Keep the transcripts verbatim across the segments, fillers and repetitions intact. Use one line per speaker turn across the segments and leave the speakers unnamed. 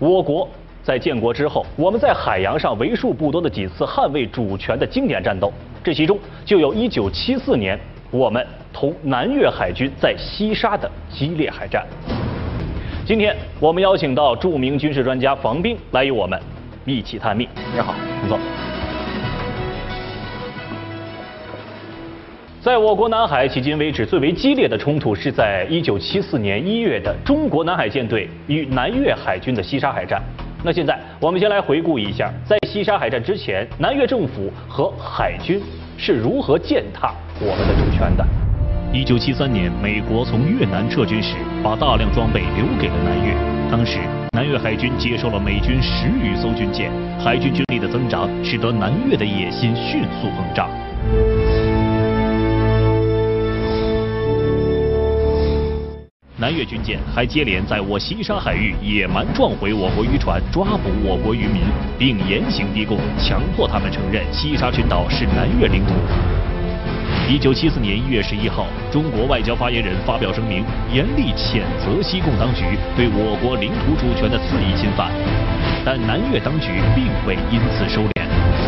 我国在建国之后，我们在海洋上为数不多的几次捍卫主权的经典战斗，这其中就有一九七四年我们同南越海军在西沙的激烈海战。今天我们邀请到著名军事专家房斌来与我们一起探秘。
你好，
请坐。在我国南海迄今为止最为激烈的冲突是在一九七四年一月的中国南海舰队与南越海军的西沙海战。那现在我们先来回顾一下，在西沙海战之前，南越政府和海军是如何践踏我们的主权的。
一九七三年，美国从越南撤军时，把大量装备留给了南越。当时，南越海军接收了美军十余艘军舰，海军军力的增长使得南越的野心迅速膨胀。南越军舰还接连在我西沙海域野蛮撞毁我国渔船，抓捕我国渔民，并严刑逼供，强迫他们承认西沙群岛是南越领土。一九七四年一月十一号，中国外交发言人发表声明，严厉谴责西贡当局对我国领土主权的肆意侵犯，但南越当局并未因此收敛。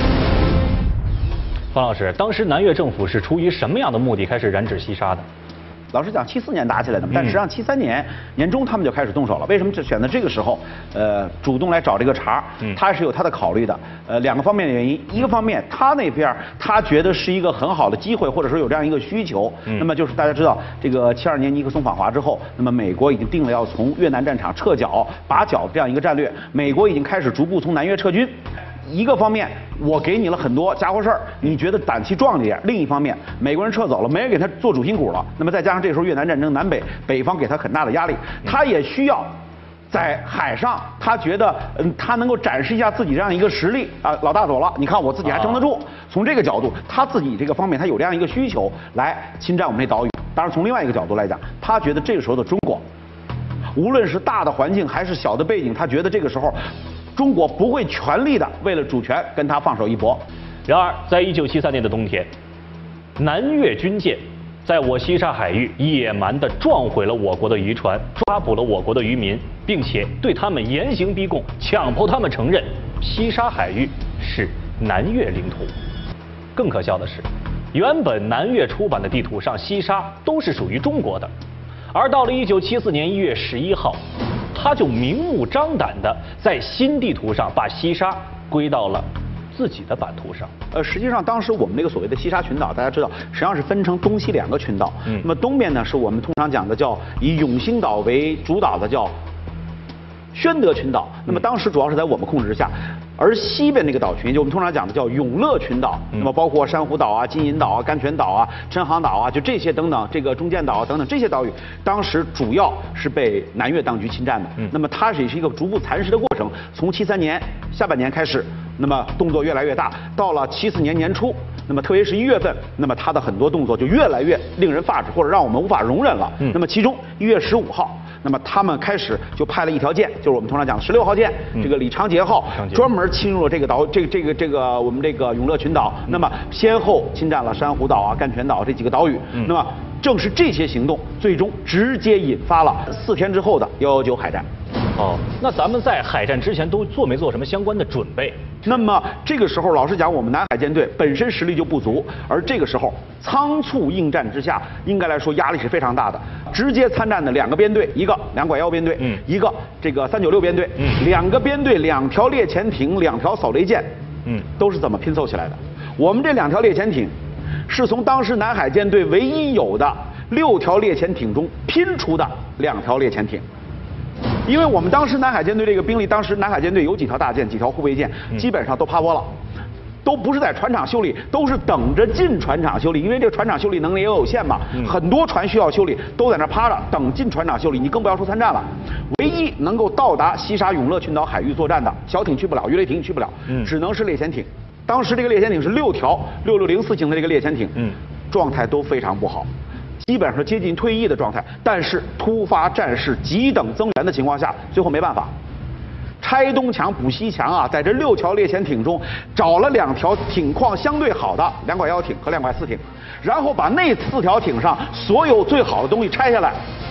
方老师，当时南越政府是出于什么样的目的开始染指西沙的？
老实讲，七四年打起来的，但实际上七三年年中他们就开始动手了。为什么只选择这个时候，呃，主动来找这个茬？嗯，他是有他的考虑的。呃，两个方面的原因，一个方面他那边他觉得是一个很好的机会，或者说有这样一个需求。嗯，那么就是大家知道，这个七二年尼克松访华之后，那么美国已经定了要从越南战场撤侨、拔剿这样一个战略，美国已经开始逐步从南越撤军。一个方面，我给你了很多家伙事儿，你觉得胆气壮一点；另一方面，美国人撤走了，没人给他做主心骨了。那么再加上这时候越南战争，南北北方给他很大的压力，他也需要在海上，他觉得嗯，他能够展示一下自己这样一个实力啊，老大走了，你看我自己还撑得住。从这个角度，他自己这个方面他有这样一个需求来侵占我们这岛屿。当然，从另外一个角度来讲，他觉得这个时候的中国，无论是大的环境还是小的背景，他觉得这个时候。中国不会全力的为了主权跟他放手一搏。
然而，在一九七三年的冬天，南越军舰在我西沙海域野蛮地撞毁了我国的渔船，抓捕了我国的渔民，并且对他们严刑逼供，强迫他们承认西沙海域是南越领土。更可笑的是，原本南越出版的地图上，西沙都是属于中国的，而到了一九七四年一月十一号。他就明目张胆地在新地图上把西沙归到了自己的版图上。
呃，实际上当时我们那个所谓的西沙群岛，大家知道，实际上是分成东西两个群岛。嗯，那么东边呢是我们通常讲的叫以永兴岛为主导的叫宣德群岛，那么当时主要是在我们控制之下。而西边那个岛群，就我们通常讲的叫永乐群岛，那么包括珊瑚岛啊、金银岛啊、甘泉岛啊、琛航岛啊，就这些等等，这个中间岛啊等等这些岛屿，当时主要是被南越当局侵占的。嗯，那么它也是一个逐步蚕食的过程，从七三年下半年开始，那么动作越来越大，到了七四年年初，那么特别是一月份，那么它的很多动作就越来越令人发指，或者让我们无法容忍了。嗯，那么其中一月十五号。那么他们开始就派了一条舰，就是我们通常讲的十六号舰，嗯、这个李长杰号，专门侵入了这个岛，这个这个这个我们这个永乐群岛。嗯、那么先后侵占了珊瑚岛啊、甘泉岛这几个岛屿。嗯、那么正是这些行动，最终直接引发了四天之后的幺幺九海战。
哦，那咱们在海战之前都做没做什么相关的准备？
那么这个时候，老实讲，我们南海舰队本身实力就不足，而这个时候仓促应战之下，应该来说压力是非常大的。直接参战的两个编队，一个两拐幺编队，嗯，一个这个三九六编队，嗯，两个编队，两条猎潜艇，两条扫雷舰，嗯，都是怎么拼凑起来的？我们这两条猎潜艇，是从当时南海舰队唯一有的六条猎潜艇中拼出的两条猎潜艇。因为我们当时南海舰队这个兵力，当时南海舰队有几条大舰、几条护卫舰，基本上都趴窝了，都不是在船厂修理，都是等着进船厂修理。因为这个船厂修理能力也有限嘛，嗯、很多船需要修理，都在那趴着等进船厂修理。你更不要说参战了。唯一能够到达西沙永乐群岛海域作战的小艇去不了，鱼雷艇去不了，嗯、只能是猎潜艇。当时这个猎潜艇是六条六六零四型的这个猎潜艇，嗯，状态都非常不好。基本上是接近退役的状态，但是突发战事急等增援的情况下，最后没办法，拆东墙补西墙啊，在这六条猎潜艇中找了两条艇况相对好的两拐幺艇和两拐四艇，然后把那四条艇上所有最好的东西拆下来，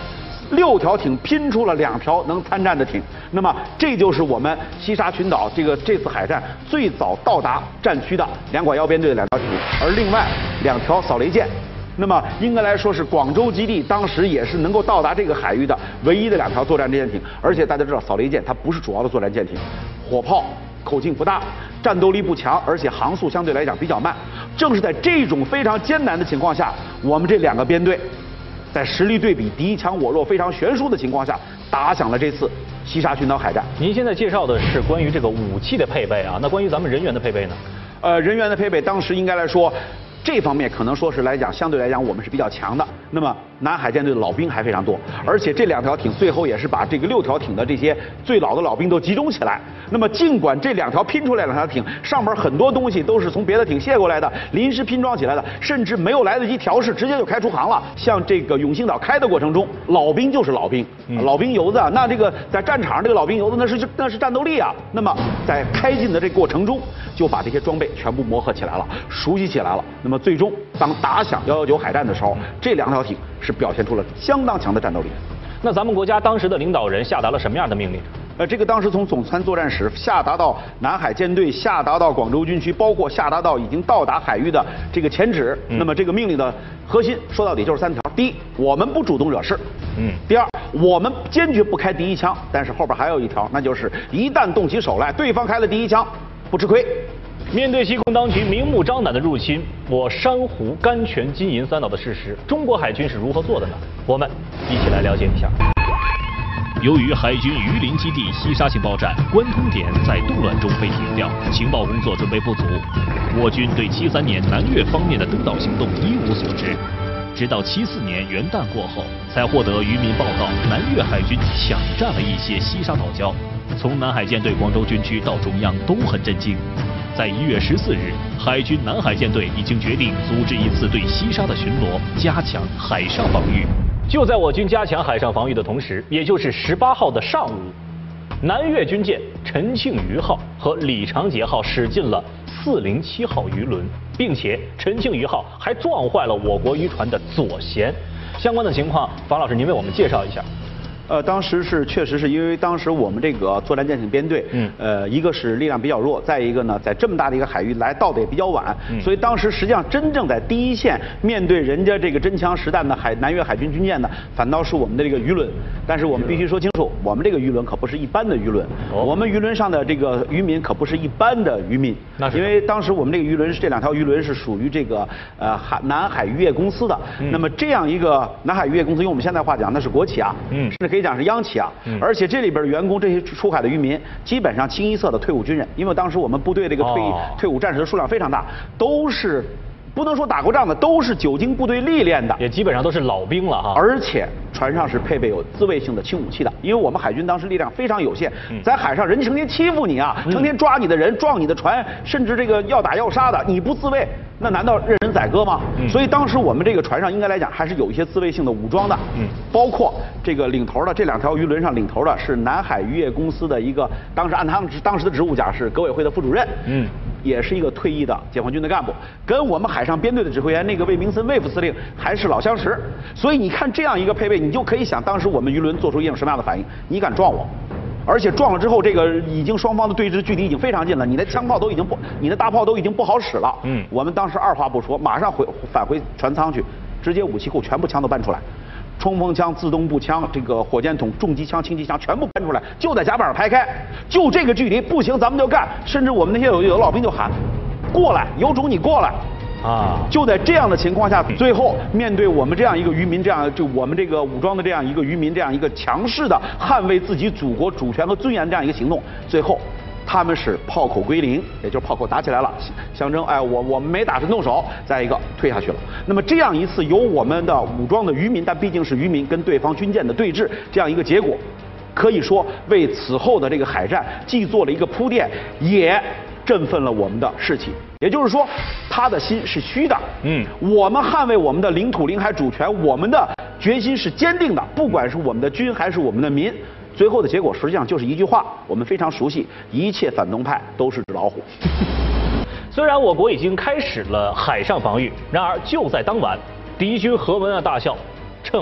六条艇拼出了两条能参战的艇。那么这就是我们西沙群岛这个这次海战最早到达战区的两管幺编队的两条艇，而另外两条扫雷舰。那么应该来说是广州基地当时也是能够到达这个海域的唯一的两条作战舰艇。而且大家知道，扫雷舰它不是主要的作战舰艇，火炮口径不大，战斗力不强，而且航速相对来讲比较慢。正是在这种非常艰难的情况下，我们这两个编队在实力对比敌强我弱非常悬殊的情况下，打响了这次西沙群岛海战。
您现在介绍的是关于这个武器的配备啊，那关于咱们人员的配备呢？
呃，人员的配备当时应该来说，这方面可能说是来讲，相对来讲我们是比较强的。那么南海舰队的老兵还非常多，而且这两条艇最后也是把这个六条艇的这些最老的老兵都集中起来。那么尽管这两条拼出来两条艇上面很多东西都是从别的艇卸过来的，临时拼装起来的，甚至没有来得及调试，直接就开出航了。像这个永兴岛开的过程中，老兵就是老兵，嗯、老兵油子啊，那这个在战场上这个老兵油子那是那是战斗力啊。那么在开进的这个过程中，就把这些装备全部磨合起来了，熟悉起来了。那么最终当打响幺幺九海战的时候，这两条艇是表现出了相当强的战斗力。
那咱们国家当时的领导人下达了什么样的命令？
呃，这个当时从总参作战室下达到南海舰队，下达到广州军区，包括下达到已经到达海域的这个前指。嗯、那么这个命令的核心说到底就是三条：第一，我们不主动惹事；嗯，第二，我们坚决不开第一枪。但是后边还有一条，那就是一旦动起手来，对方开了第一枪，不吃亏。
面对西空当局明目张胆的入侵，我珊瑚、甘泉、金银三岛的事实，中国海军是如何做的呢？我们一起来了解一下。
由于海军榆林基地西沙情报站关通点在动乱中被停掉，情报工作准备不足，我军对七三年南越方面的登岛行动一无所知。直到七四年元旦过后，才获得渔民报告，南越海军抢占了一些西沙岛礁。从南海舰队广州军区到中央都很震惊。在一月十四日，海军南海舰队已经决定组织一次对西沙的巡逻，加强海上防御。
就在我军加强海上防御的同时，也就是十八号的上午，南越军舰陈庆余号和李长杰号驶进了四零七号渔轮，并且陈庆余号还撞坏了我国渔船的左舷。相关的情况，房老师您为我们介绍一下。
呃，当时是确实是因为当时我们这个作战舰艇编队，嗯，呃，一个是力量比较弱，再一个呢，在这么大的一个海域来到的也比较晚，嗯、所以当时实际上真正在第一线面对人家这个真枪实弹的海南越海军军舰呢，反倒是我们的这个渔轮。但是我们必须说清楚，我们这个渔轮可不是一般的渔轮，哦、我们渔轮上的这个渔民可不是一般的渔民，那是因为当时我们这个渔轮是这两条渔轮是属于这个呃海南海渔业公司的，嗯、那么这样一个南海渔业公司，用我们现在话讲，那是国企啊，嗯，是可以讲是央企啊，嗯、而且这里边的员工，这些出海的渔民，基本上清一色的退伍军人，因为当时我们部队这个退、哦、退伍战士的数量非常大，都是不能说打过仗的，都是久经部队历练的，
也基本上都是老兵了哈。
而且船上是配备有自卫性的轻武器的，因为我们海军当时力量非常有限，嗯、在海上人家成天欺负你啊，嗯、成天抓你的人，撞你的船，甚至这个要打要杀的，你不自卫，那难道任人宰割吗？嗯、所以当时我们这个船上应该来讲还是有一些自卫性的武装的，嗯，包括这个领头的这两条渔轮上领头的是南海渔业公司的一个，当时按他们当时的职务讲是革委会的副主任，嗯，也是一个退役的解放军的干部，跟我们海上编队的指挥员那个魏明森魏副司令还是老相识，所以你看这样一个配备，你就可以想当时我们渔轮做出一种什么样的反应？你敢撞我？而且撞了之后，这个已经双方的对峙距离已经非常近了，你的枪炮都已经不，你的大炮都已经不好使了。嗯，我们当时二话不说，马上回返回船舱去，直接武器库全部枪都搬出来，冲锋枪、自动步枪、这个火箭筒、重机枪、轻机枪全部搬出来，就在甲板上排开，就这个距离不行，咱们就干。甚至我们那些有有老兵就喊，过来，有种你过来。啊！就在这样的情况下，最后面对我们这样一个渔民，这样就我们这个武装的这样一个渔民，这样一个强势的捍卫自己祖国主权和尊严的这样一个行动，最后他们是炮口归零，也就是炮口打起来了，象征哎我我们没打成动手，再一个退下去了。那么这样一次由我们的武装的渔民，但毕竟是渔民跟对方军舰的对峙，这样一个结果，可以说为此后的这个海战既做了一个铺垫，也振奋了我们的士气。也就是说，他的心是虚的。嗯，我们捍卫我们的领土、领海主权，我们的决心是坚定的。不管是我们的军还是我们的民，最后的结果实际上就是一句话，我们非常熟悉：一切反动派都是纸老虎。
虽然我国已经开始了海上防御，然而就在当晚，敌军何文啊大校，趁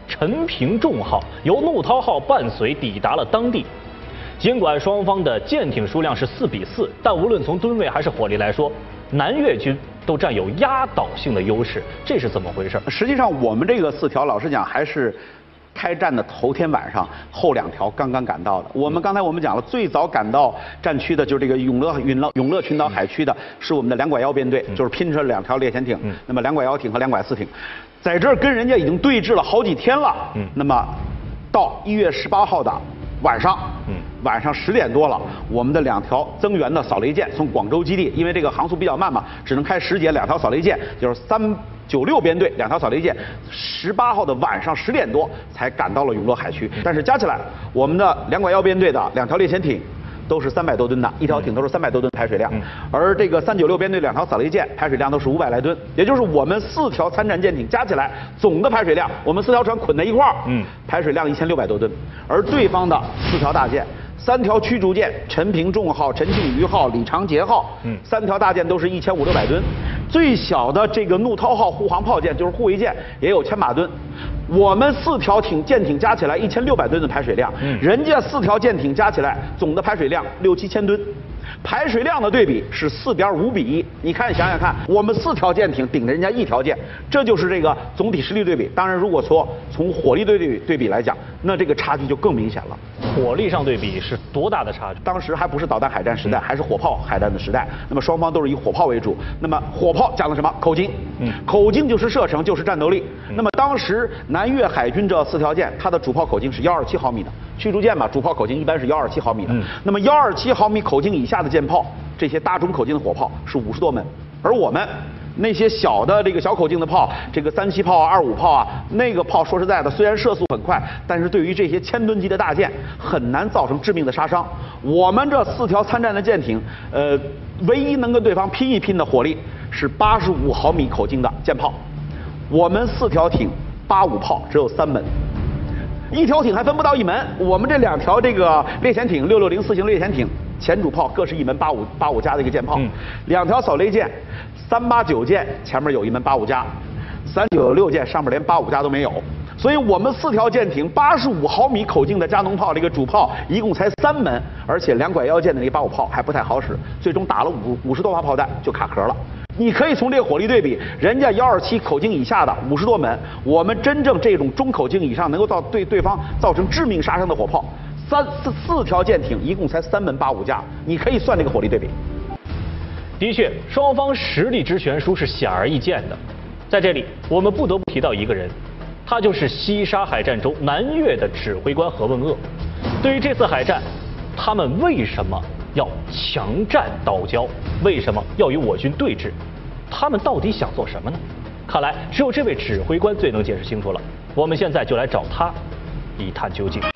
陈平重号由怒涛号伴随抵达了当地。尽管双方的舰艇数量是四比四，但无论从吨位还是火力来说，南越军都占有压倒性的优势，这是怎么回事？
实际上，我们这个四条，老实讲还是开战的头天晚上，后两条刚刚赶到的。我们刚才我们讲了，最早赶到战区的就是这个永乐永乐永乐群岛海区的，是我们的两拐幺编队，就是拼着两条猎潜艇，那么两拐幺艇和两拐四艇，在这儿跟人家已经对峙了好几天了。嗯，那么到一月十八号的晚上，嗯，晚上十点多了，我们的两条增援的扫雷舰从广州基地，因为这个航速比较慢嘛，只能开十节，两条扫雷舰就是三九六编队两条扫雷舰，十八号的晚上十点多才赶到了永乐海区。但是加起来，我们的两拐幺编队的两条猎潜艇都是三百多吨的，一条艇都是三百多吨排水量，而这个三九六编队两条扫雷舰排水量都是五百来吨，也就是我们四条参战舰艇加起来总的排水量，我们四条船捆在一块儿，嗯，排水量一千六百多吨，而对方的四条大舰。三条驱逐舰，陈平重号、陈庆余号、李长捷号，嗯，三条大舰都是一千五六百吨，最小的这个怒涛号护航炮舰就是护卫舰也有千把吨，我们四条艇舰艇加起来一千六百吨的排水量，嗯，人家四条舰艇加起来总的排水量六七千吨。排水量的对比是四点五比一，你看想想看，我们四条舰艇顶着人家一条舰，这就是这个总体实力对比。当然，如果说从火力对比对比来讲，那这个差距就更明显了。
火力上对比是多大的差距？
当时还不是导弹海战时代，还是火炮海战的时代。那么双方都是以火炮为主。那么火炮讲的什么？口径。嗯，口径就是射程，就是战斗力。那么当时南越海军这四条舰，它的主炮口径是幺二七毫米的。驱逐舰嘛，主炮口径一般是幺二七毫米的。嗯，那么幺二七毫米口径以下的舰炮，这些大中口径的火炮是五十多门，而我们那些小的这个小口径的炮，这个三七炮啊、二五炮啊，那个炮说实在的，虽然射速很快，但是对于这些千吨级的大舰很难造成致命的杀伤。我们这四条参战的舰艇，呃，唯一能跟对方拼一拼的火力是八十五毫米口径的舰炮，我们四条艇八五炮只有三门。一条艇还分不到一门，我们这两条这个猎潜艇六六零四型猎潜艇前主炮各是一门八五八五加的一个舰炮，嗯，两条扫雷舰三八九舰前面有一门八五加，三九六舰上面连八五加都没有，所以我们四条舰艇八十五毫米口径的加农炮这个主炮一共才三门，而且两拐腰舰的那八五炮还不太好使，最终打了五五十多发炮弹就卡壳了。你可以从这个火力对比，人家幺二七口径以下的五十多门，我们真正这种中口径以上能够造对对方造成致命杀伤的火炮，三四四条舰艇一共才三门八五架，你可以算这个火力对比。
的确，双方实力之悬殊是显而易见的。在这里，我们不得不提到一个人，他就是西沙海战中南越的指挥官何文鄂。对于这次海战，他们为什么要强占岛礁？为什么要与我军对峙？他们到底想做什么呢？看来只有这位指挥官最能解释清楚了。我们现在就来找他一探究竟。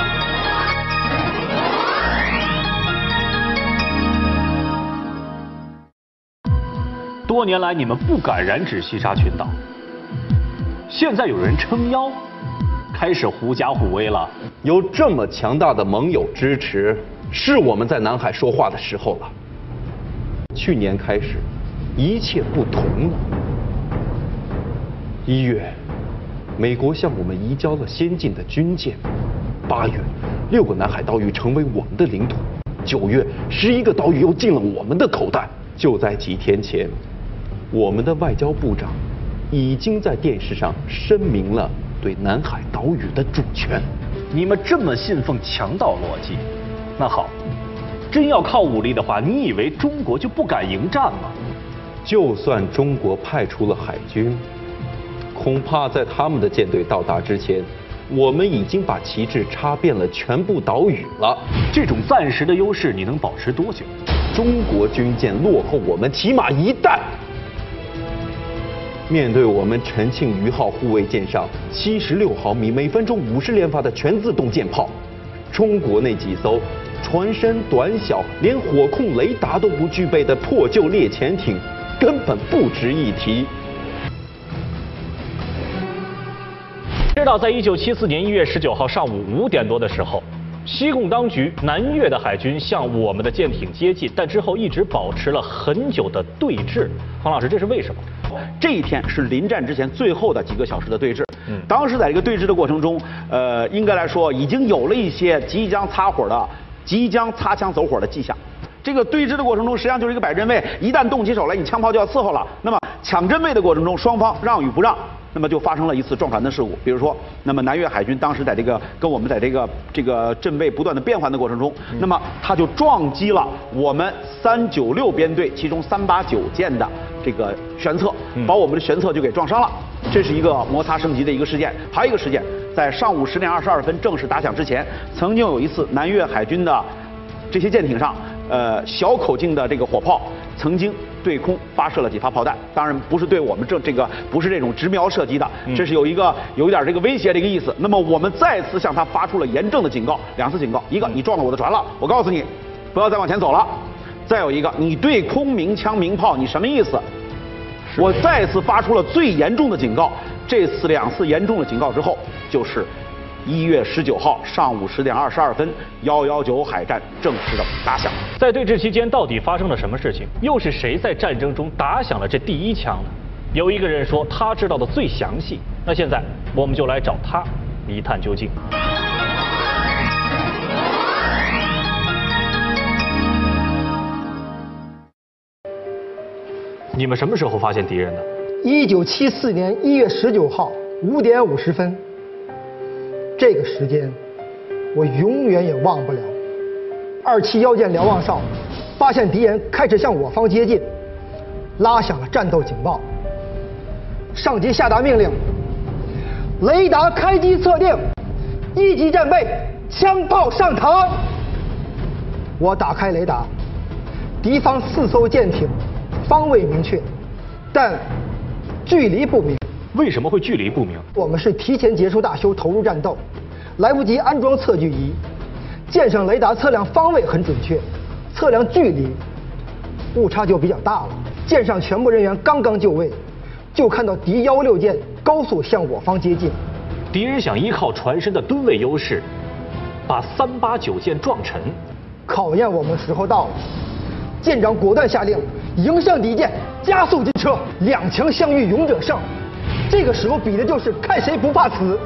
多年来你们不敢染指西沙群岛，现在有人撑腰，开始狐假虎威了。
有这么强大的盟友支持，是我们在南海说话的时候了。去年开始，一切不同了。一月，美国向我们移交了先进的军舰；八月，六个南海岛屿成为我们的领土；九月，十一个岛屿又进了我们的口袋。就在几天前，我们的外交部长已经在电视上声明了对南海岛屿的主权。
你们这么信奉强盗逻辑，那好，真要靠武力的话，你以为中国就不敢迎战吗？
就算中国派出了海军，恐怕在他们的舰队到达之前，我们已经把旗帜插遍了全部岛屿了。
这种暂时的优势你能保持多久？
中国军舰落后我们起码一代。面对我们陈庆余号护卫舰上七十六毫米、每分钟五十连发的全自动舰炮，中国那几艘船身短小、连火控雷达都不具备的破旧猎潜艇，根本不值一提。
知道在一九七四年一月十九号上午五点多的时候，西贡当局南越的海军向我们的舰艇接近，但之后一直保持了很久的对峙。黄老师，这是为什么？
这一天是临战之前最后的几个小时的对峙。 嗯，当时在这个对峙的过程中，呃，应该来说已经有了一些即将擦火的、即将擦枪走火的迹象。这个对峙的过程中，实际上就是一个摆阵位，一旦动起手来，你枪炮就要伺候了。那么抢阵位的过程中，双方让与不让，那么就发生了一次撞船的事故。比如说，那么南越海军当时在这个跟我们在这个这个阵位不断的变换的过程中，嗯、那么他就撞击了我们三九六编队其中三八九舰的这个舷侧，嗯、把我们的舷侧就给撞伤了。这是一个摩擦升级的一个事件。还有一个事件，在上午十点二十二分正式打响之前，曾经有一次南越海军的这些舰艇上。呃，小口径的这个火炮曾经对空发射了几发炮弹，当然不是对我们这这个不是这种直瞄射击的，这是有一个有一点这个威胁的一个意思。那么我们再次向他发出了严正的警告，两次警告，一个你撞了我的船了，我告诉你不要再往前走了；再有一个你对空鸣枪鸣炮，你什么意思？我再次发出了最严重的警告。这次两次严重的警告之后，就是一月十九号上午十点二十二分，幺幺九海战正式的打响。
在对峙期间，到底发生了什么事情？又是谁在战争中打响了这第一枪呢？有一个人说他知道的最详细，那现在我们就来找他一探究竟。你们什么时候发现敌人的？
一九七四年一月十九号五点五十分。这个时间，我永远也忘不了。二七幺舰瞭望哨发现敌人开始向我方接近，拉响了战斗警报。上级下达命令：雷达开机测定，一级战备，枪炮上膛。我打开雷达，敌方四艘舰艇方位明确，但距离不明。
为什么会距离不明？
我们是提前结束大修，投入战斗，来不及安装测距仪。舰上雷达测量方位很准确，测量距离误差就比较大了。舰上全部人员刚刚就位，就看到敌幺六舰高速向我方接近。
敌人想依靠船身的吨位优势，把三八九舰撞沉。
考验我们时候到了，舰长果断下令，迎上敌舰，加速进车，两强相遇，勇者胜。这个时候比的就是看谁不怕死。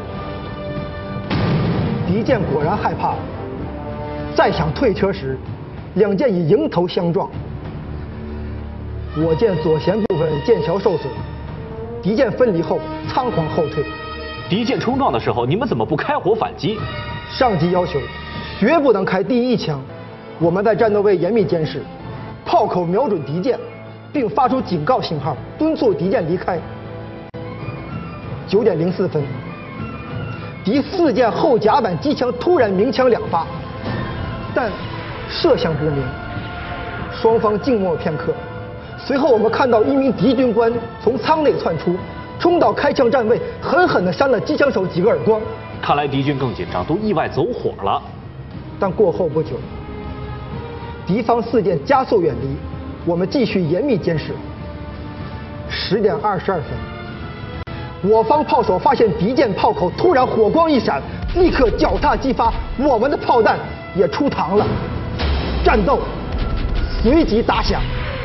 敌舰果然害怕了，再想退车时，两舰已迎头相撞。我舰左舷部分舰桥受损，敌舰分离后仓皇后退。
敌舰冲撞的时候，你们怎么不开火反击？
上级要求，绝不能开第一枪。我们在战斗位严密监视，炮口瞄准敌舰，并发出警告信号，敦促敌舰离开。九点零四分，敌四舰后甲板机枪突然鸣枪两发，但射向不明。双方静默片刻，随后我们看到一名敌军官从舱内窜出，冲到开枪站位，狠狠地扇了机枪手几个耳光。
看来敌军更紧张，都意外走火了。
但过后不久，敌方四舰加速远离，我们继续严密监视。十点二十二分。我方炮手发现敌舰炮口突然火光一闪，立刻脚踏击发，我们的炮弹也出膛了，战斗随即打响。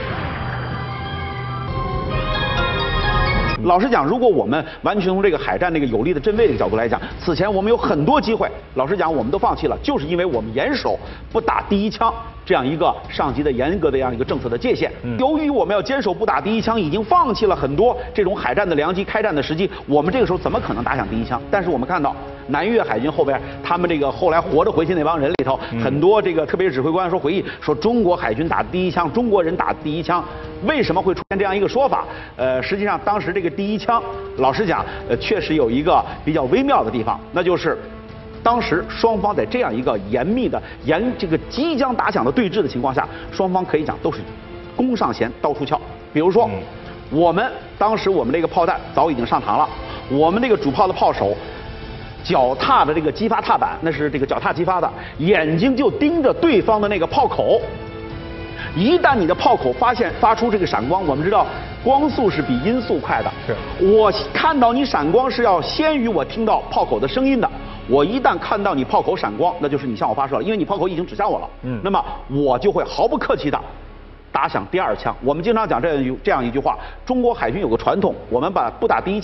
老实讲，如果我们完全从这个海战这个有利的阵位这个角度来讲，此前我们有很多机会，老实讲我们都放弃了，就是因为我们严守不打第一枪这样一个上级的严格的这样一个政策的界限。嗯、由于我们要坚守不打第一枪，已经放弃了很多这种海战的良机、开战的时机，我们这个时候怎么可能打响第一枪？但是我们看到南越海军后边，他们这个后来活着回去那帮人里头，嗯、很多这个特别是指挥官说回忆说，中国海军打第一枪，中国人打第一枪，为什么会出现这样一个说法？呃，实际上当时这个第一枪，老实讲，呃，确实有一个比较微妙的地方，那就是当时双方在这样一个严密的、严这个即将打响的对峙的情况下，双方可以讲都是弓上弦，刀出鞘。比如说，嗯、我们当时我们这个炮弹早已经上膛了，我们这个主炮的炮手脚踏的这个击发踏板，那是这个脚踏击发的，眼睛就盯着对方的那个炮口。一旦你的炮口发现发出这个闪光，我们知道光速是比音速快的。是，我看到你闪光是要先于我听到炮口的声音的。我一旦看到你炮口闪光，那就是你向我发射了，因为你炮口已经指向我了。嗯，那么我就会毫不客气的打响第二枪。我们经常讲这样一这样一句话：中国海军有个传统，我们把不打第一枪，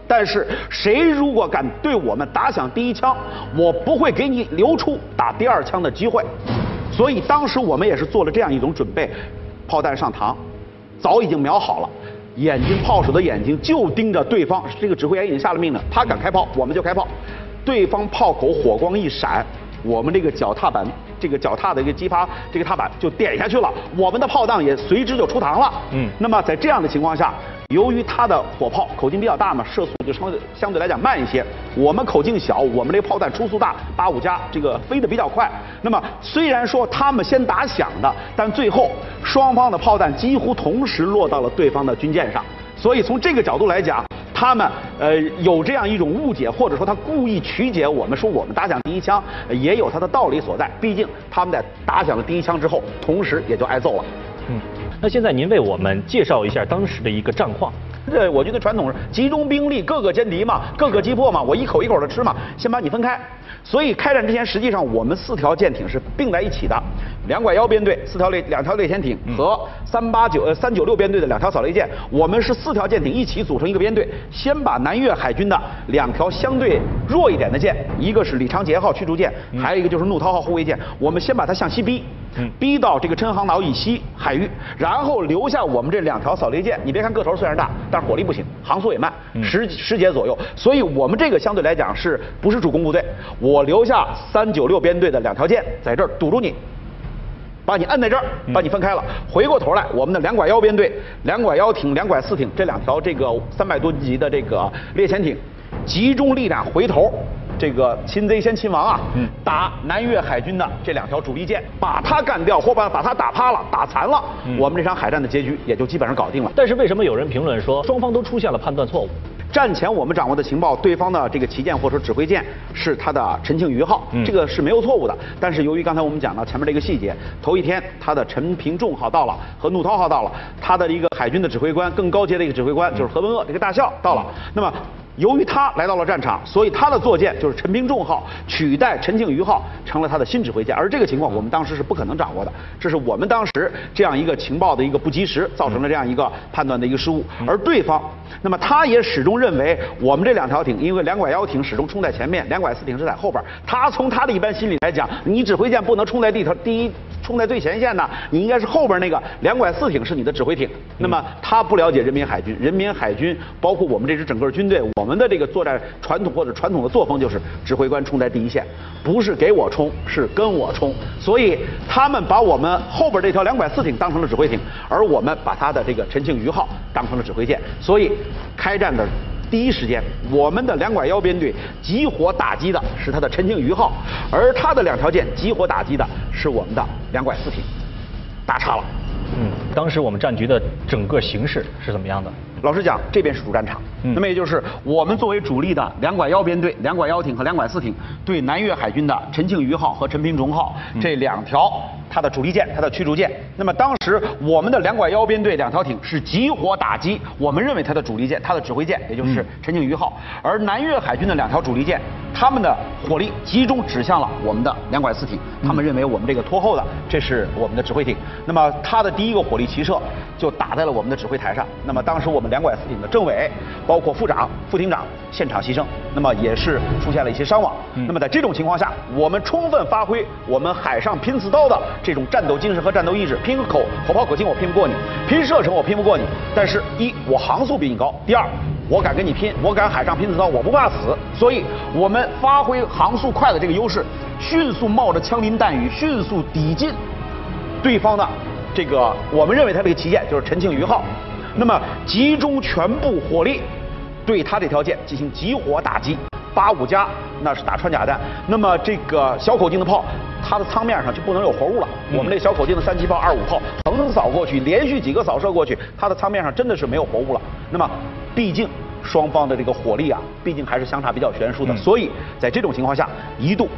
但是谁如果敢对我们打响第一枪，我不会给你留出打第二枪的机会。所以当时我们也是做了这样一种准备，炮弹上膛，早已经瞄好了。眼睛，炮手的眼睛就盯着对方，这个指挥员已经下了命令，他敢开炮，我们就开炮。对方炮口火光一闪，我们这个脚踏板，这个脚踏的一个激发这个踏板就点下去了，我们的炮弹也随之就出膛了。嗯，那么在这样的情况下，由于它的火炮口径比较大嘛，射速就相对相对来讲慢一些。我们口径小，我们这个炮弹出速大，八五加这个飞得比较快。那么虽然说他们先打响的，但最后双方的炮弹几乎同时落到了对方的军舰上。所以从这个角度来讲，他们呃有这样一种误解，或者说他故意曲解我们说我们打响第一枪，也有他的道理所在。毕竟他们在打响了第一枪之后，同时也就挨揍了。
嗯，那现在您为我们介绍一下当时的一个战况。
这我军的传统是集中兵力，各个歼敌嘛，各个击破嘛，我一口一口的吃嘛，先把你分开。所以开战之前，实际上我们四条舰艇是并在一起的，两拐幺编队四条猎两条猎潜艇和三八九呃三九六编队的两条扫雷舰，我们是四条舰艇一起组成一个编队，先把南越海军的两条相对弱一点的舰，一个是李长捷号驱逐舰，还有一个就是怒涛号护卫舰，我们先把它向西逼。嗯，逼到这个琛航岛以西海域，然后留下我们这两条扫雷舰。你别看个头虽然大，但是火力不行，航速也慢，十十节左右。所以我们这个相对来讲是不是主攻部队？我留下三九六编队的两条舰在这儿堵住你，把你摁在这儿，把你分开了。回过头来，我们的两拐幺编队、两拐幺艇、两拐四艇这两条这个三百吨级的这个猎潜艇，集中力量回头。这个擒贼先擒王啊，嗯，打南越海军的这两条主力舰，把它干掉，或把把它打趴了、打残了，嗯，我们这场海战的结局也就基本上搞定了。
但是为什么有人评论说双方都出现了判断错误？
战前我们掌握的情报，对方的这个旗舰或者说指挥舰是它的陈庆余号，嗯，这个是没有错误的。但是由于刚才我们讲到前面这个细节，头一天它的陈平仲号到了和怒涛号到了，它的一个海军的指挥官更高阶的一个指挥官就是何文鄂这个大校到了，那么。由于他来到了战场，所以他的坐舰就是陈平仲号取代陈庆余号成了他的新指挥舰，而这个情况我们当时是不可能掌握的，这是我们当时这样一个情报的一个不及时，造成了这样一个判断的一个失误。而对方，那么他也始终认为我们这两条艇，因为两拐幺艇始终冲在前面，两拐四艇是在后边，他从他的一般心理来讲，你指挥舰不能冲在地头第一。冲在最前线呢，你应该是后边那个两拐四艇是你的指挥艇。那么他不了解人民海军，人民海军包括我们这支整个军队，我们的这个作战传统或者传统的作风就是指挥官冲在第一线，不是给我冲，是跟我冲。所以他们把我们后边这条两拐四艇当成了指挥艇，而我们把他的这个陈庆余号当成了指挥舰。所以开战的第一时间，我们的两拐幺编队集火打击的是他的陈庆余号，而他的两条舰集火打击的是我们的两拐四艇，打岔了。
嗯，当时我们战局的整个形势是怎么样的？
老实讲，这边是主战场，嗯、那么也就是我们作为主力的两拐幺编队、两拐幺艇和两拐四艇，对南越海军的陈庆余号和陈平仲号、嗯、这两条它的主力舰、它的驱逐舰。那么当时我们的两拐幺编队两条艇是集火打击，我们认为它的主力舰、它的指挥舰，也就是陈庆余号，嗯、而南越海军的两条主力舰，他们的火力集中指向了我们的两拐四艇，他们认为我们这个拖后的，这是我们的指挥艇。那么它的第一个火力齐射就打在了我们的指挥台上。那么当时我们两拐四艇的政委，包括副长、副艇长现场牺牲，那么也是出现了一些伤亡。嗯、那么在这种情况下，我们充分发挥我们海上拼刺刀的这种战斗精神和战斗意志，拼口火炮口径我拼不过你，拼射程我拼不过你，但是一我航速比你高，第二我敢跟你拼，我敢海上拼刺刀，我不怕死，所以我们发挥航速快的这个优势，迅速冒着枪林弹雨，迅速抵近对方的这个我们认为他这个旗舰就是陈庆余号，那么集中全部火力对他这条舰进行集火打击，八五加那是打穿甲弹，那么这个小口径的炮，它的舱面上就不能有活物了。嗯、我们这小口径的三七炮、二五炮横横扫过去，连续几个扫射过去，它的舱面上真的是没有活物了。那么毕竟双方的这个火力啊，毕竟还是相差比较悬殊的，嗯、所以在这种情况下，一度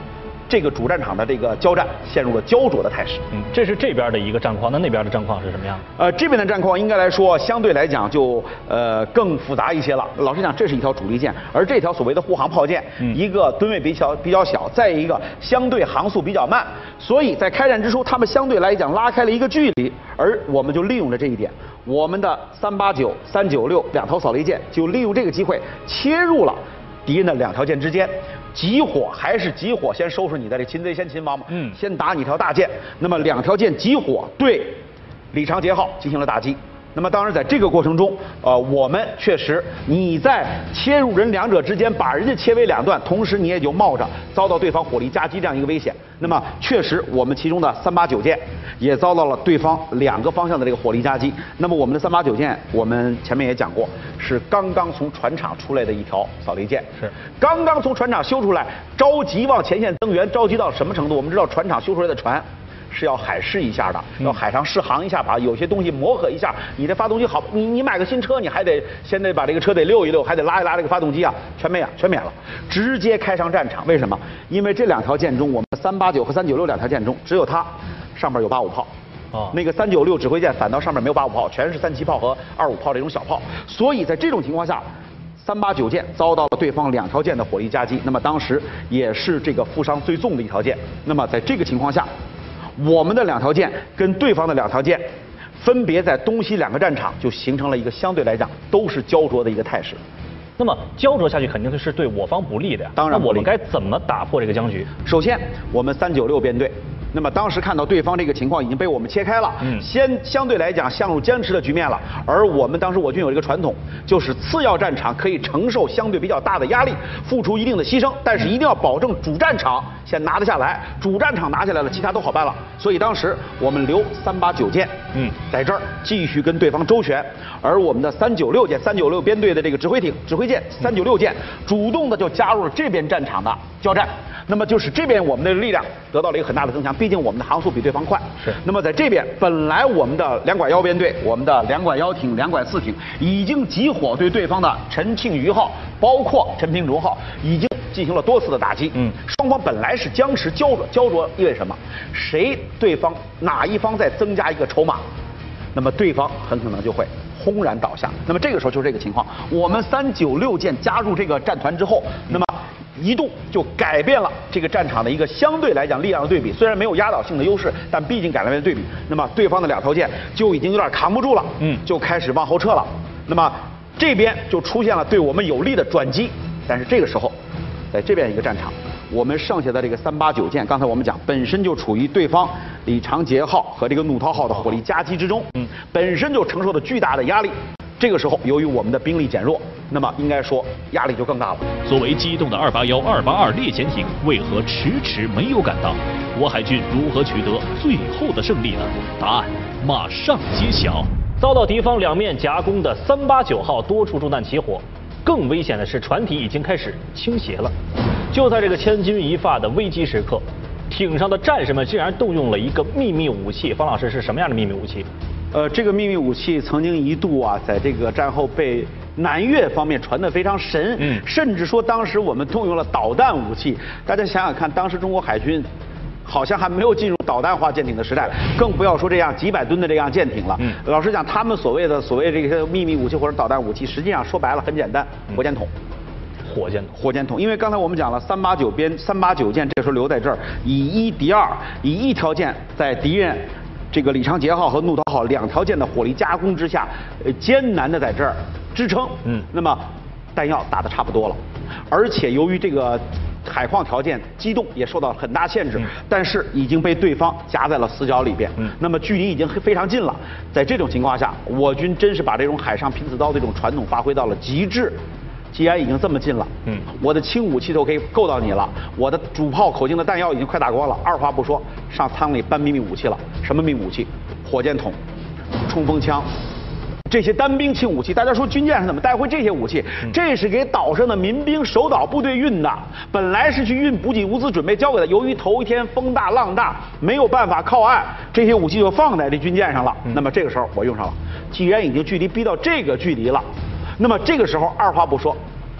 这个主战场的这个交战陷入了焦灼的态势。
嗯，这是这边的一个战况，那那边的战况是什么样？
呃，这边的战况应该来说相对来讲就呃更复杂一些了。老实讲，这是一条主力舰，而这条所谓的护航炮舰，嗯、一个吨位比较比较小，再一个相对航速比较慢，所以在开战之初，他们相对来讲拉开了一个距离，而我们就利用了这一点，我们的三八九、三九六两条扫雷舰就利用这个机会切入了敌人的两条舰之间。急火还是急火，先收拾你的这擒贼先擒王嘛，嗯，先打你一条大舰。那么两条舰急火对李长捷号进行了打击。那么当然在这个过程中，呃，我们确实你在切入人两者之间把人家切为两段，同时你也就冒着遭到对方火力夹击这样一个危险。那么确实我们其中的三八九舰也遭到了对方两个方向的这个火力夹击。那么我们的三八九舰，我们前面也讲过，是刚刚从船厂出来的一条扫雷舰，
是
刚刚从船厂修出来，着急往前线增援，着急到什么程度？我们知道船厂修出来的船是要海试一下的，要海上试航一下，把有些东西磨合一下。你的发动机好，你你买个新车，你还得先得把这个车得溜一溜，还得拉一拉这个发动机啊，全没啊，全免了，直接开上战场。为什么？因为这两条舰中，我们三八九和三九六两条舰中，只有它上面有八五炮。哦，那个三九六指挥舰反倒上面没有八五炮，全是三七炮和二五炮这种小炮。所以在这种情况下，三八九舰遭到了对方两条舰的火力夹击。那么当时也是这个负伤最重的一条舰。那么在这个情况下，我们的两条舰跟对方的两条舰，分别在东西两个战场就形成了一个相对来讲都是焦灼的一个态势。
那么焦灼下去肯定是对我方不利的呀。
当然，
那我们该怎么打破这个僵局？
首先，我们三九六编队。那么当时看到对方这个情况已经被我们切开了，嗯，先相对来讲陷入僵持的局面了。而我们当时我军有一个传统，就是次要战场可以承受相对比较大的压力，付出一定的牺牲，但是一定要保证主战场先拿得下来。主战场拿下来了，其他都好办了。所以当时我们留三八九舰，嗯，在这儿继续跟对方周旋，而我们的三九六舰、三九六编队的这个指挥艇、指挥舰三九六舰主动的就加入了这边战场的交战。那么就是这边我们的力量得到了一个很大的增强，毕竟我们的航速比对方快。
是。
那么在这边，本来我们的两拐幺编队、我们的两拐幺艇、两拐四艇已经集火对对方的陈庆余号，包括陈平竹号，已经进行了多次的打击。嗯。双方本来是僵持焦灼，焦灼意味着什么？谁对方哪一方再增加一个筹码，那么对方很可能就会轰然倒下。那么这个时候就是这个情况。我们三九六舰加入这个战团之后，那么一度就改变了这个战场的一个相对来讲力量的对比，虽然没有压倒性的优势，但毕竟改变了对比。那么对方的两条舰就已经有点扛不住了，嗯，就开始往后撤了。那么这边就出现了对我们有利的转机，但是这个时候，在这边一个战场，我们剩下的这个三八九舰，刚才我们讲本身就处于对方李长捷号和这个怒涛号的火力夹击之中，嗯，本身就承受着巨大的压力。这个时候，由于我们的兵力减弱，那么应该说压力就更大了。
作为机动的二八幺、二八二猎潜艇，为何迟迟没有赶到？我海军如何取得最后的胜利呢？答案马上揭晓。
遭到敌方两面夹攻的三八九号多处中弹起火，更危险的是船体已经开始倾斜了。就在这个千钧一发的危机时刻，艇上的战士们竟然动用了一个秘密武器。方老师，是什么样的秘密武器？
呃，这个秘密武器曾经一度啊，在这个战后被南越方面传得非常神，嗯，甚至说当时我们动用了导弹武器。大家想想看，当时中国海军好像还没有进入导弹化舰艇的时代，更不要说这样几百吨的这样舰艇了。嗯，老实讲，他们所谓的所谓这些秘密武器或者导弹武器，实际上说白了很简单，火箭筒。
火箭筒，
火箭筒，因为刚才我们讲了，三八九编三八九舰这时候留在这儿，以一敌二，以一条舰在敌人这个李长捷号和怒涛号两条舰的火力加攻之下，呃，艰难的在这儿支撑。嗯，那么弹药打得差不多了，而且由于这个海况条件机动也受到很大限制，嗯、但是已经被对方夹在了死角里边。嗯，那么距离已经非常近了，在这种情况下，我军真是把这种海上拼刺刀这种传统发挥到了极致。既然已经这么近了，嗯，我的轻武器都可以够到你了，我的主炮口径的弹药已经快打光了，二话不说上舱里搬秘密武器了。什么秘密武器？火箭筒、冲锋枪，这些单兵轻武器。大家说军舰上怎么带回这些武器？嗯、这是给岛上的民兵守岛部队运的，本来是去运补给物资准备交给的，由于头一天风大浪大，没有办法靠岸，这些武器就放在这军舰上了。嗯、那么这个时候我用上了，既然已经距离逼到这个距离了。那么这个时候二话不说，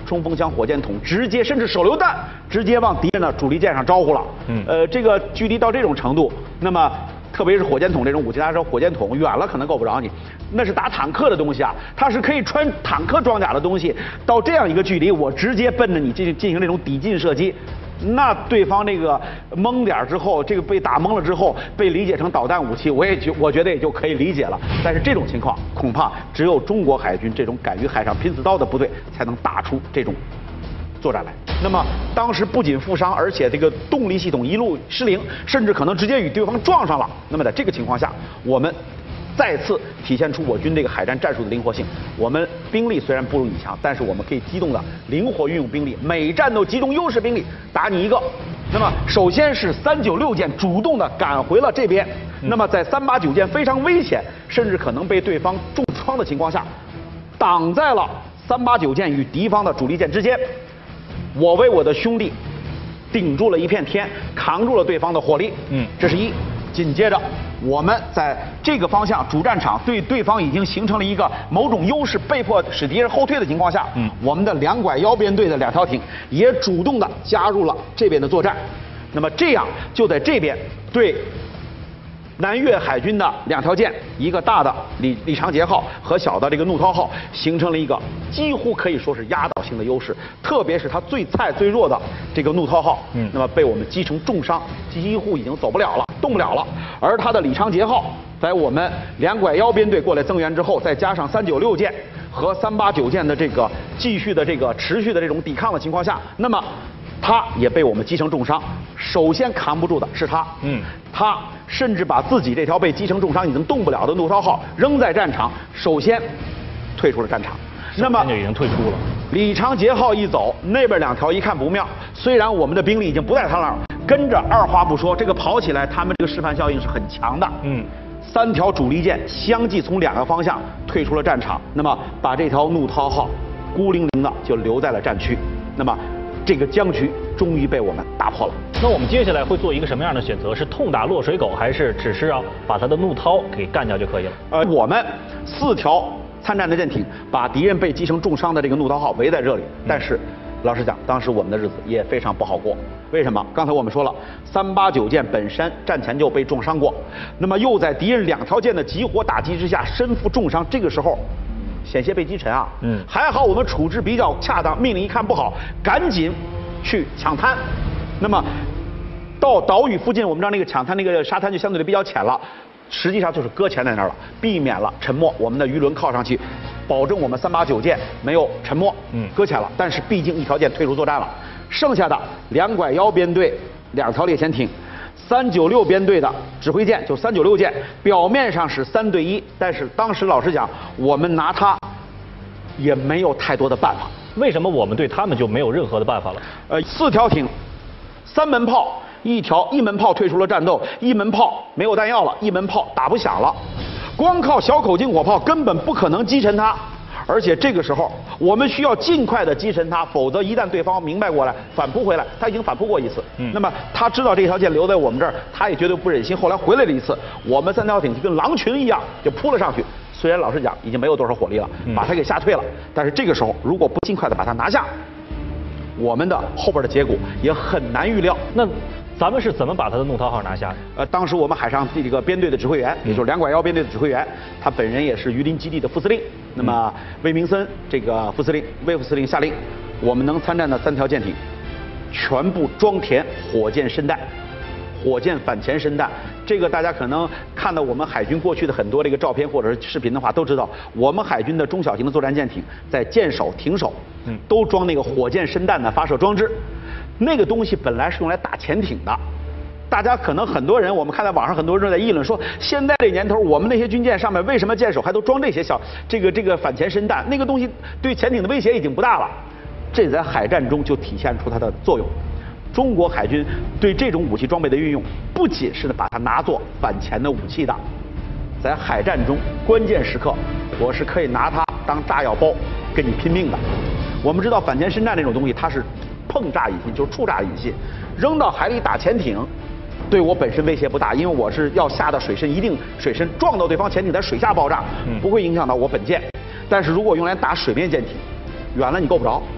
冲锋枪、火箭筒，直接甚至手榴弹直接往敌人的主力舰上招呼了。嗯，呃，这个距离到这种程度，那么特别是火箭筒这种武器，大家说火箭筒远了可能够不着你，那是打坦克的东西啊，它是可以穿坦克装甲的东西。到这样一个距离，我直接奔着你进行进行这种抵近射击。那对方这个懵点之后，这个被打懵了之后，被理解成导弹武器，我也觉我觉得也就可以理解了。但是这种情况，恐怕只有中国海军这种敢于海上拼刺刀的部队才能打出这种作战来。那么当时不仅负伤，而且这个动力系统一路失灵，甚至可能直接与对方撞上了。那么在这个情况下，我们再次体现出我军这个海战战术的灵活性。我们兵力虽然不如你强，但是我们可以机动的灵活运用兵力，每战斗集中优势兵力打你一个。那么首先是三九六舰主动的赶回了这边，那么在三八九舰非常危险，甚至可能被对方重创的情况下，挡在了三八九舰与敌方的主力舰之间。我为我的兄弟顶住了一片天，扛住了对方的火力。嗯，这是一。紧接着，我们在这个方向主战场对对方已经形成了一个某种优势，被迫使敌人后退的情况下，嗯，我们的两拐幺编队的两条艇也主动的加入了这边的作战。那么这样就在这边对南越海军的两条舰，一个大的李李长杰号和小的这个怒涛号，形成了一个几乎可以说是压倒性的优势。特别是它最菜最弱的这个怒涛号，嗯，那么被我们击成重伤，几乎已经走不了了，动不了了。而它的李长杰号，在我们两拐幺编队过来增援之后，再加上三九六舰和三八九舰的这个继续的这个持续的这种抵抗的情况下，那么他也被我们击成重伤。首先扛不住的是他，嗯，他甚至把自己这条被击成重伤、已经动不了的怒涛号扔在战场，首先退出了战场。那么
就已经退出了。
李长杰号一走，那边两条一看不妙，虽然我们的兵力已经不在他那儿，跟着二话不说，这个跑起来，他们这个示范效应是很强的。嗯，三条主力舰相继从两个方向退出了战场，那么把这条怒涛号孤零零的就留在了战区。那么这个僵局终于被我们打破了。
那我们接下来会做一个什么样的选择？是痛打落水狗，还是只是要把他的怒涛给干掉就可以了？
呃，我们四条参战的舰艇把敌人被击成重伤的这个怒涛号围在这里，但是老实讲，当时我们的日子也非常不好过。为什么？刚才我们说了，三八九舰本身战前就被重伤过，那么又在敌人两条舰的集火打击之下身负重伤，这个时候险些被击沉啊！嗯，还好我们处置比较恰当，命令一看不好，赶紧去抢滩。那么到岛屿附近，我们知道那个抢滩那个沙滩就相对的比较浅了，实际上就是搁浅在那儿了，避免了沉没。我们的鱼轮靠上去，保证我们三八九舰没有沉没，嗯，搁浅了。但是毕竟一条舰退出作战了，剩下的两拐幺编队两条猎潜艇。三九六编队的指挥舰就三九六舰，表面上是三对一，但是当时老实讲，我们拿它也没有太多的办法。
为什么我们对他们就没有任何的办法了？
呃，四条艇，三门炮，一条一门炮退出了战斗，一门炮没有弹药了，一门炮打不响了，光靠小口径火炮根本不可能击沉它。而且这个时候，我们需要尽快的击沉它，否则一旦对方明白过来反扑回来，他已经反扑过一次，嗯，那么他知道这条舰留在我们这儿，他也绝对不忍心。后来回来了一次，我们三条艇就跟狼群一样就扑了上去。虽然老实讲已经没有多少火力了，把它给吓退了，但是这个时候如果不尽快的把它拿下，我们的后边的结果也很难预料。
那咱们是怎么把他的怒涛号拿下的？
呃，当时我们海上这个编队的指挥员，也就是两拐幺编队的指挥员，他本人也是榆林基地的副司令。那么魏明森这个副司令，魏副司令下令，我们能参战的三条舰艇，全部装填火箭深弹，火箭反潜深弹。这个大家可能看到我们海军过去的很多这个照片或者是视频的话，都知道我们海军的中小型的作战舰艇在舰首、艇首，嗯，都装那个火箭深弹的发射装置。那个东西本来是用来打潜艇的，大家可能很多人，我们看在网上很多人在议论说，现在这年头，我们那些军舰上面为什么舰首还都装这些小这个这个反潜深弹？那个东西对潜艇的威胁已经不大了，这在海战中就体现出它的作用。中国海军对这种武器装备的运用，不仅是把它拿作反潜的武器的，在海战中关键时刻，我是可以拿它当炸药包跟你拼命的。我们知道反潜深弹这种东西，它是碰炸引信，就是触炸引信，扔到海里打潜艇，对我本身威胁不大，因为我是要下到水深一定水深撞到对方潜艇在水下爆炸，不会影响到我本舰。但是如果用来打水面舰艇，远了你够不着，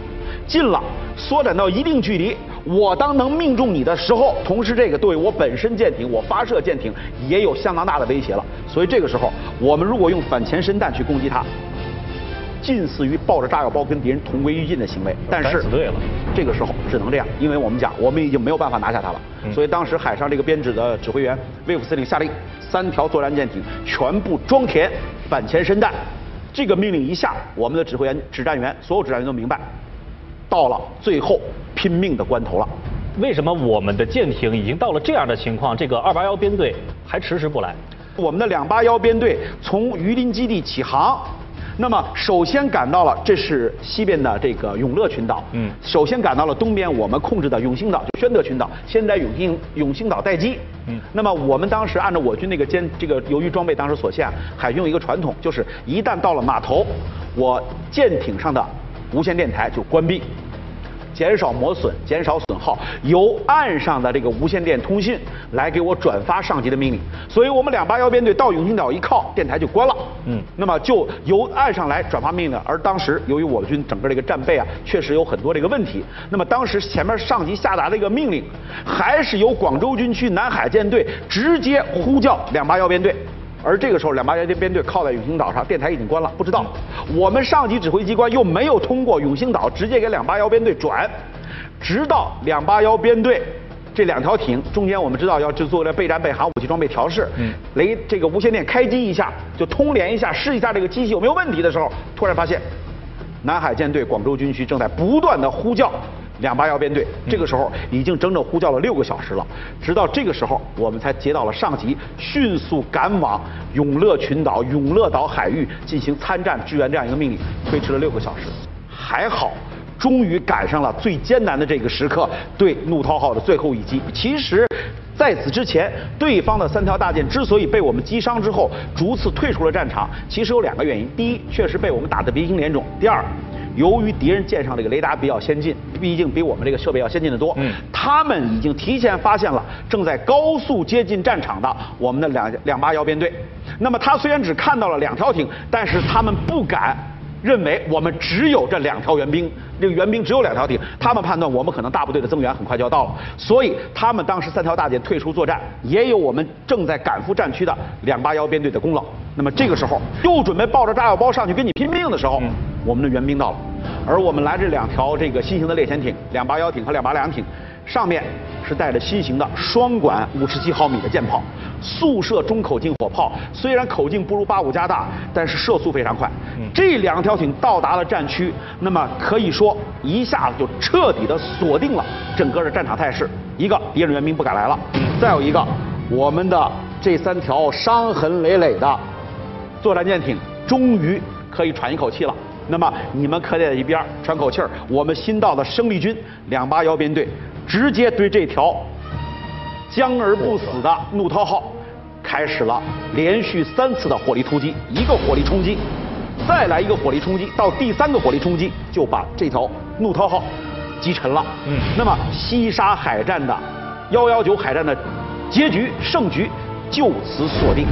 近了，缩短到一定距离，我当能命中你的时候，同时这个对我本身舰艇，我发射舰艇也有相当大的威胁了。所以这个时候，我们如果用反潜身弹去攻击它，近似于抱着炸药包跟敌人同归于尽的行为。但是
对了，
这个时候只能这样，因为我们讲我们已经没有办法拿下它了。嗯、所以当时海上这个编制的指挥员魏副司令下令，三条作战舰艇全部装填反潜身弹。这个命令一下，我们的指挥员、指战员，所有指战员都明白，到了最后拼命的关头了。
为什么我们的舰艇已经到了这样的情况，这个二八幺编队还迟迟不来？
我们的两八幺编队从榆林基地起航。那么首先赶到了，这是西边的这个永乐群岛。嗯，首先赶到了东边我们控制的永兴岛，就宣德群岛，先在永兴永兴岛待机。嗯，那么我们当时按照我军那个歼这个由于装备当时所限，海军有一个传统，就是一旦到了码头，我舰艇上的无线电台就关闭，减少磨损，减少损耗，由岸上的这个无线电通讯来给我转发上级的命令。所以我们两八幺编队到永兴岛一靠，电台就关了。嗯，那么就由岸上来转发命令。而当时由于我军整个这个战备啊，确实有很多这个问题。那么当时前面上级下达的一个命令，还是由广州军区南海舰队直接呼叫两八幺编队。而这个时候，两八幺编队靠在永兴岛上，电台已经关了，不知道。我们上级指挥机关又没有通过永兴岛直接给两八幺编队转，直到两八幺编队这两条艇中间，我们知道要制作了备战备航武器装备调试，嗯，雷这个无线电开机一下，就通联一下，试一下这个机器有没有问题的时候，突然发现，南海舰队广州军区正在不断的呼叫两八幺编队，这个时候已经整整呼叫了六个小时了。直到这个时候，我们才接到了上级迅速赶往永乐群岛、永乐岛海域进行参战支援这样一个命令，推迟了六个小时。还好，终于赶上了最艰难的这个时刻，对怒涛号的最后一击。其实，在此之前，对方的三条大舰之所以被我们击伤之后逐次退出了战场，其实有两个原因：第一，确实被我们打得鼻青脸肿；第二，由于敌人舰上这个雷达比较先进，毕竟比我们这个设备要先进得多，嗯，他们已经提前发现了正在高速接近战场的我们的两两八幺编队。那么他虽然只看到了两条艇，但是他们不敢认为我们只有这两条援兵，这个援兵只有两条艇，他们判断我们可能大部队的增援很快就要到了，所以他们当时三条大舰退出作战，也有我们正在赶赴战区的两八幺编队的功劳。那么这个时候又准备抱着炸药包上去跟你拼命的时候，嗯，我们的援兵到了，而我们来这两条这个新型的猎潜艇两八幺艇和两八两艇，上面是带着新型的双管五十七毫米的舰炮，速射中口径火炮，虽然口径不如八五加大，但是射速非常快。嗯，这两条艇到达了战区，那么可以说一下子就彻底的锁定了整个的战场态势。一个敌人援兵不敢来了，再有一个我们的这三条伤痕累累的作战舰艇终于可以喘一口气了。那么你们可得在一边喘口气儿，我们新到的生力军两八幺编队直接对这条僵而不死的怒涛号开始了连续三次的火力突击，一个火力冲击，再来一个火力冲击，到第三个火力冲击就把这条怒涛号击沉了。嗯，那么西沙海战的幺幺九海战的结局胜局就此锁定。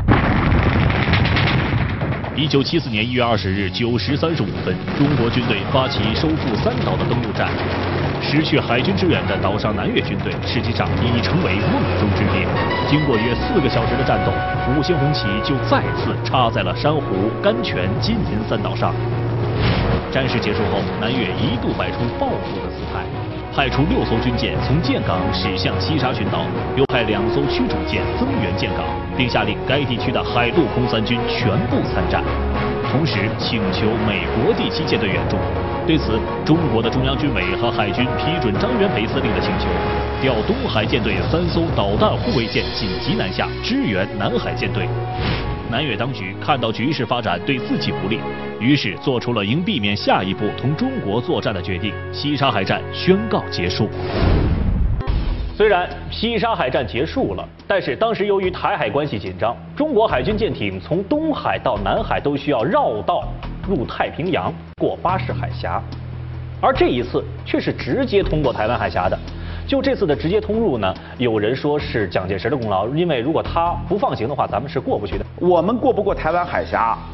一九七四年一月二十日九时三十五分，中国军队发起收复三岛的登陆战。失去海军支援的岛上南越军队，实际上已成为瓮中之鳖。经过约四个小时的战斗，五星红旗就再次插在了珊瑚、甘泉、金银三岛上。战事结束后，南越一度摆出报复的姿态，派出六艘军舰从建港驶向西沙群岛，又派两艘驱逐舰增援建港，并下令该地区的海陆空三军全部参战，同时请求美国第七舰队援助。对此，中国的中央军委和海军批准张元培司令的请求，调东海舰队三艘导弹护卫舰紧急南下支援南海舰队。南越当局看到局势发展对自己不利，于是做出了应避免下一步同中国作战的决定，西沙海战宣告结束。
虽然西沙海战结束了，但是当时由于台海关系紧张，中国海军舰艇从东海到南海都需要绕道入太平洋，过巴士海峡，而这一次却是直接通过台湾海峡的。就这次的直接通入呢，有人说是蒋介石的功劳，因为如果他不放行的话，咱们是过不去的。
我们过不过台湾海峡，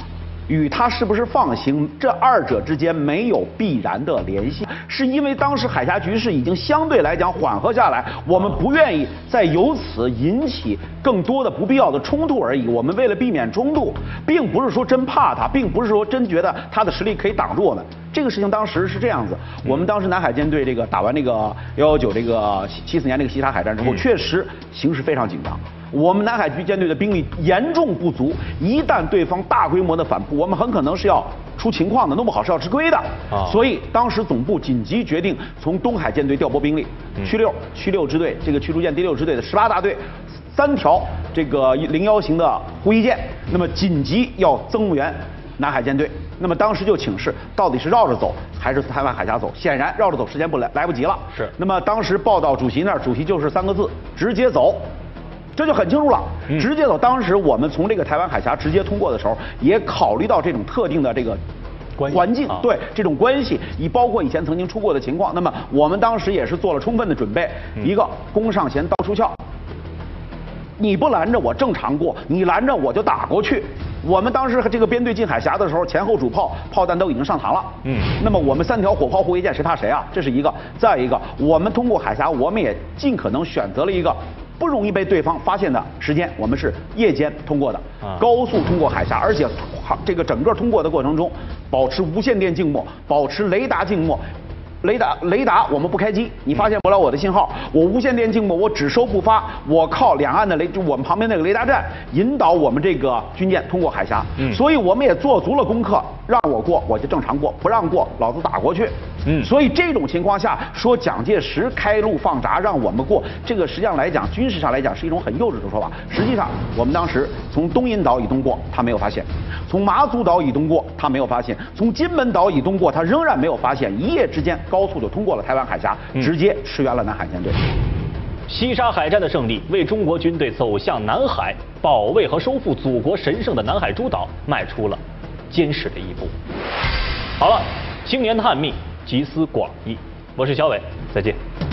与他是不是放行，这二者之间没有必然的联系，是因为当时海峡局势已经相对来讲缓和下来，我们不愿意再由此引起更多的不必要的冲突而已。我们为了避免冲突，并不是说真怕他，并不是说真觉得他的实力可以挡住我们。这个事情当时是这样子，我们当时南海舰队这个打完这个幺幺九这个七四年这个西沙海战之后，确实形势非常紧张。我们南海局舰队的兵力严重不足，一旦对方大规模的反扑，我们很可能是要出情况的，弄不好是要吃亏的。啊，所以当时总部紧急决定从东海舰队调拨兵力，区六区六支队这个驱逐舰第六支队的十八大队，三条这个零幺型的护翼舰，那么紧急要增援南海舰队。那么当时就请示，到底是绕着走还是台湾海峡走？显然绕着走时间不来来不及了。是。那么当时报到主席那儿，主席就是三个字：直接走。这就很清楚了，直接走。当时我们从这个台湾海峡直接通过的时候，也考虑到这种特定的这个环境，啊、对这种关系，以包括以前曾经出过的情况。那么我们当时也是做了充分的准备，嗯、一个弓上弦，刀出鞘。你不拦着我正常过，你拦着我就打过去。我们当时这个编队进海峡的时候，前后主炮炮弹都已经上膛了。嗯，那么我们三条火炮护卫舰谁怕谁啊？这是一个。再一个，我们通过海峡，我们也尽可能选择了一个不容易被对方发现的时间，我们是夜间通过的，啊、高速通过海峡，而且这个整个通过的过程中，保持无线电静默，保持雷达静默。雷达雷达我们不开机，你发现不了我的信号，我无线电静默，我只收不发，我靠两岸的雷，就我们旁边那个雷达站引导我们这个军舰通过海峡。嗯，所以我们也做足了功课，让我过我就正常过，不让过老子打过去。嗯，所以这种情况下说蒋介石开路放闸让我们过，这个实际上来讲，军事上来讲是一种很幼稚的说法。实际上我们当时从东引岛以东过，他没有发现；从马祖岛以东过，他没有发现；从金门岛以东过，他仍然没有发现。一夜之间高速就通过了台湾海峡，直接驰援了南海舰队。
西沙海战的胜利，为中国军队走向南海、保卫和收复祖国神圣的南海诸岛迈出了坚实的一步。好了，青年探秘，集思广益，我是小伟，再见。